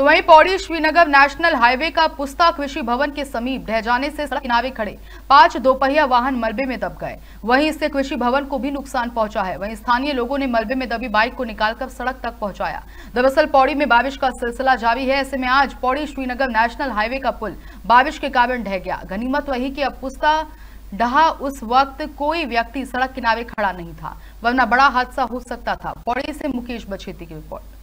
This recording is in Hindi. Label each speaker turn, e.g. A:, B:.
A: तो वहीं पौड़ी श्रीनगर नेशनल हाईवे का पुस्ता कृषि भवन के समीप ढह जाने से सड़क किनारे खड़े 5 दोपहिया वाहन मलबे में दब गए। वहीं इससे कृषि भवन को भी नुकसान पहुंचा है। वहीं स्थानीय लोगों ने मलबे में दबी बाइक को निकालकर सड़क तक पहुंचाया। दरअसल पौड़ी में बारिश का सिलसिला जारी है। ऐसे में आज पौड़ी श्रीनगर नेशनल हाईवे का पुल बारिश के कारण ढह गया। गनीमत वही कि अब पुस्ता ढहा उस वक्त कोई व्यक्ति सड़क किनारे खड़ा नहीं था, वरना बड़ा हादसा हो सकता था। पौड़ी से मुकेश बछेती की रिपोर्ट।